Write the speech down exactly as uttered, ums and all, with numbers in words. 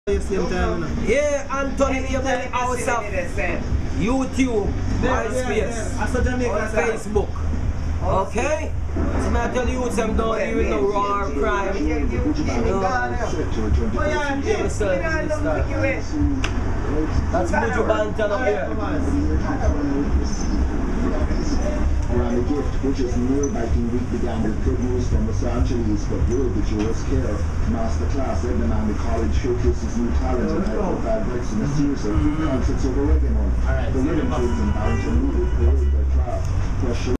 Yeah, Anthony Abel House of YouTube, MySpace, Facebook. Okay? So I tell you, some don't even know raw crime. You know, that's Buju Banton up here. Around the gift, which is nail-biting week, began with good news from Los Angeles, but will the Joe's Care Masterclass Ednaman, the college showcases new talent and high-profile breaks in a series of concerts over reggae month. The rhythm tunes and bound to move it, parade by class.